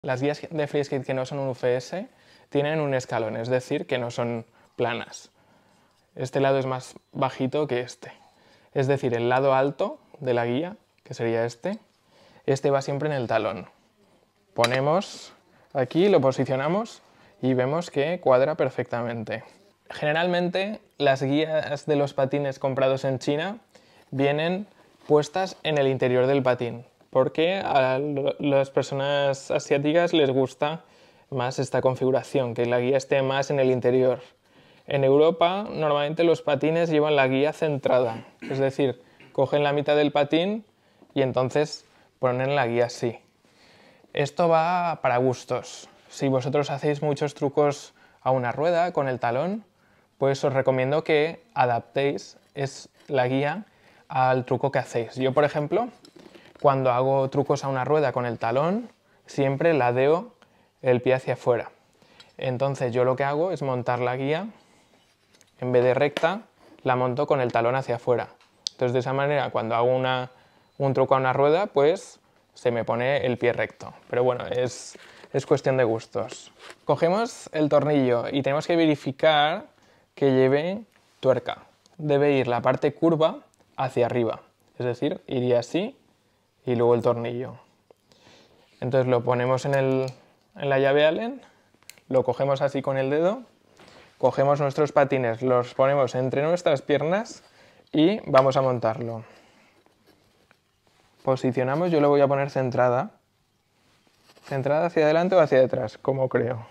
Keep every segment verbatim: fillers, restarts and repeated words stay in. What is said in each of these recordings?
Las guías de FreeSkate que no son un U F S tienen un escalón, es decir, que no son planas. Este lado es más bajito que este. Es decir, el lado alto de la guía, que sería este, este va siempre en el talón. Ponemos aquí, lo posicionamos y vemos que cuadra perfectamente. Generalmente las guías de los patines comprados en China vienen puestas en el interior del patín, porque a las personas asiáticas les gusta más esta configuración, que la guía esté más en el interior. En Europa normalmente los patines llevan la guía centrada, es decir, cogen la mitad del patín y entonces ponen la guía así. Esto va para gustos. Si vosotros hacéis muchos trucos a una rueda con el talón, pues os recomiendo que adaptéis es la guía al truco que hacéis. Yo, por ejemplo, cuando hago trucos a una rueda con el talón, siempre ladeo el pie hacia afuera. Entonces yo lo que hago es montar la guía, en vez de recta, la monto con el talón hacia afuera. Entonces de esa manera, cuando hago una, un truco a una rueda, pues se me pone el pie recto. Pero bueno, es, es cuestión de gustos. Cogemos el tornillo y tenemos que verificar que lleve tuerca. Debe ir la parte curva hacia arriba, es decir, iría así y luego el tornillo. Entonces lo ponemos en, el, en la llave Allen, lo cogemos así con el dedo, cogemos nuestros patines, los ponemos entre nuestras piernas y vamos a montarlo. Posicionamos, yo lo voy a poner centrada, centrada hacia adelante o hacia detrás, como creo.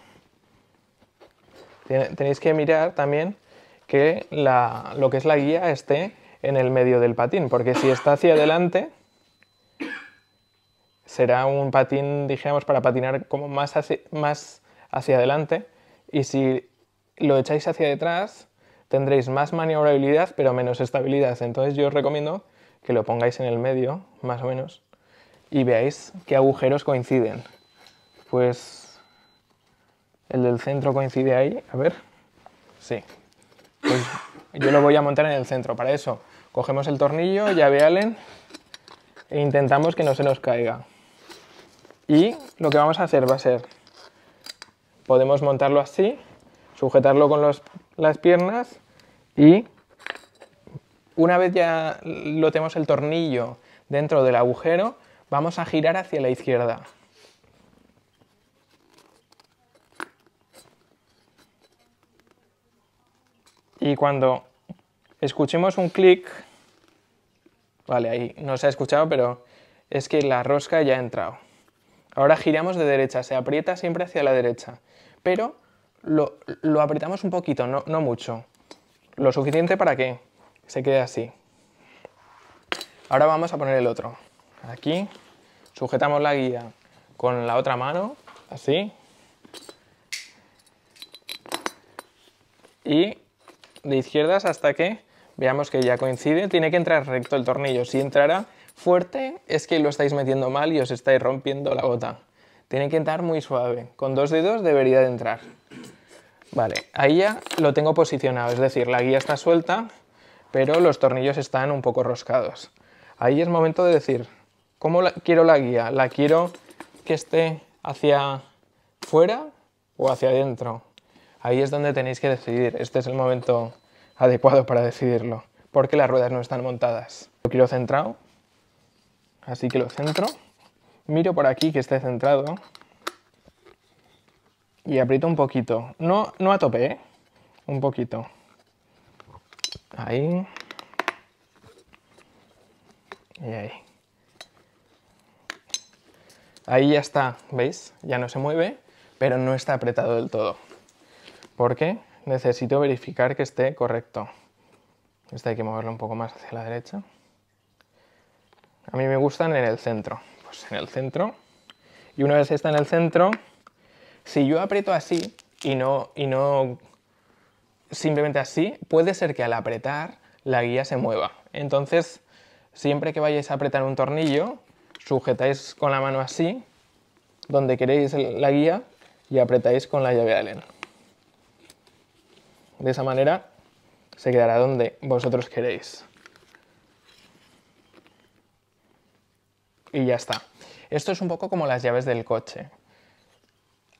Tenéis que mirar también que la, lo que es la guía esté en el medio del patín, porque si está hacia adelante será un patín, dijéramos, para patinar como más hacia, más hacia adelante, y si lo echáis hacia detrás tendréis más maniobrabilidad pero menos estabilidad. Entonces yo os recomiendo que lo pongáis en el medio, más o menos, y veáis qué agujeros coinciden. Pues el del centro coincide ahí, a ver, sí. Pues yo lo voy a montar en el centro. Para eso cogemos el tornillo, llave Allen, e intentamos que no se nos caiga. Y lo que vamos a hacer va a ser, podemos montarlo así, sujetarlo con los, las piernas, y una vez ya lo tenemos el tornillo dentro del agujero, vamos a girar hacia la izquierda. Y cuando escuchemos un clic, vale, ahí no se ha escuchado, pero es que la rosca ya ha entrado. Ahora giramos de derecha, se aprieta siempre hacia la derecha, pero lo, lo apretamos un poquito, no, no mucho, lo suficiente para que se quede así. Ahora vamos a poner el otro. Aquí sujetamos la guía con la otra mano, así, y de izquierdas hasta que veamos que ya coincide. Tiene que entrar recto el tornillo. Si entrara fuerte es que lo estáis metiendo mal y os estáis rompiendo la gota. Tiene que entrar muy suave. Con dos dedos debería de entrar. Vale, ahí ya lo tengo posicionado, es decir, la guía está suelta, pero los tornillos están un poco roscados. Ahí es momento de decir, ¿cómo la, quiero la guía? ¿La quiero que esté hacia fuera o hacia adentro? Ahí es donde tenéis que decidir. Este es el momento adecuado para decidirlo, porque las ruedas no están montadas. Lo quiero centrado, así que lo centro. Miro por aquí que esté centrado y aprieto un poquito. No, no a tope, ¿eh? Un poquito. Ahí. Y ahí. Ahí ya está, ¿veis? Ya no se mueve, pero no está apretado del todo. Porque necesito verificar que esté correcto. Este hay que moverlo un poco más hacia la derecha. A mí me gustan en el centro. Pues en el centro. Y una vez está en el centro, si yo aprieto así y no, y no simplemente así, puede ser que al apretar la guía se mueva. Entonces, siempre que vayáis a apretar un tornillo, sujetáis con la mano así, donde queréis la guía, y apretáis con la llave Allen. De esa manera se quedará donde vosotros queréis. Y ya está. Esto es un poco como las llaves del coche.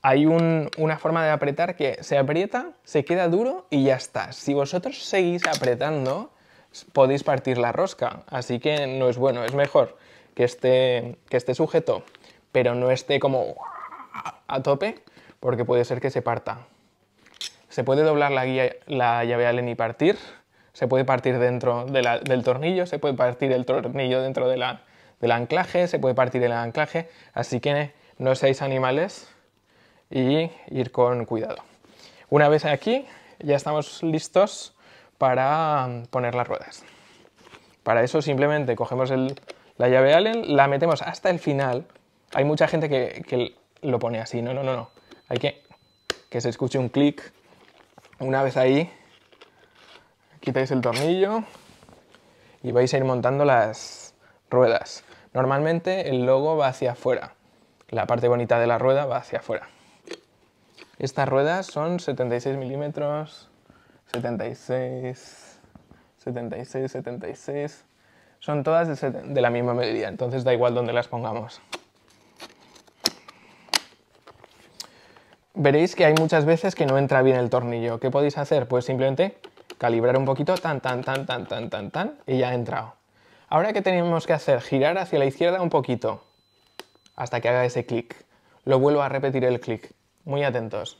hay un, una forma de apretar que se aprieta, se queda duro y ya está. Si vosotros seguís apretando, podéis partir la rosca, así que no es bueno. Es mejor que esté, que esté sujeto, pero no esté como a tope, porque puede ser que se parta. Se puede doblar la, guía, la llave Allen y partir, se puede partir dentro de la, del tornillo, se puede partir el tornillo dentro de la, del anclaje, se puede partir el anclaje, así que no seáis animales y ir con cuidado. Una vez aquí, ya estamos listos para poner las ruedas. Para eso simplemente cogemos el, la llave Allen, la metemos hasta el final. Hay mucha gente que, que lo pone así, no, no, no, no. Hay que que se escuche un clic. Una vez ahí, quitáis el tornillo y vais a ir montando las ruedas. Normalmente el logo va hacia afuera, la parte bonita de la rueda va hacia afuera. Estas ruedas son setenta y seis milímetros, setenta y seis, setenta y seis, setenta y seis, son todas de, de la misma medida, entonces da igual dónde las pongamos. Veréis que hay muchas veces que no entra bien el tornillo. ¿Qué podéis hacer? Pues simplemente calibrar un poquito, tan, tan, tan, tan, tan, tan, tan, y ya ha entrado. Ahora, ¿qué tenemos que hacer? Girar hacia la izquierda un poquito, hasta que haga ese clic. Lo vuelvo a repetir el clic. Muy atentos.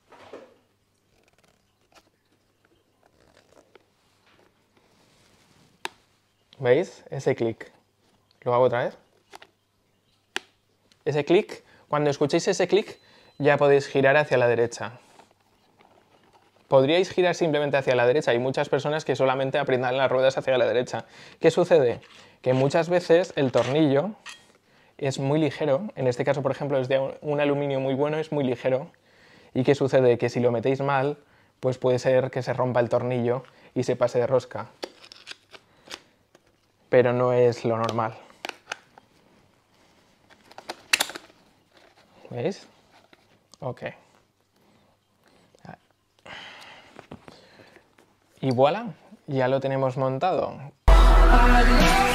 ¿Veis? Ese clic. Lo hago otra vez. Ese clic, cuando escuchéis ese clic, ya podéis girar hacia la derecha. Podríais girar simplemente hacia la derecha. Hay muchas personas que solamente aprietan las ruedas hacia la derecha. ¿Qué sucede? Que muchas veces el tornillo es muy ligero. En este caso, por ejemplo, es de un aluminio muy bueno, es muy ligero. ¿Y qué sucede? Que si lo metéis mal, pues puede ser que se rompa el tornillo y se pase de rosca. Pero no es lo normal. ¿Veis? Ok. Y voilà, ya lo tenemos montado.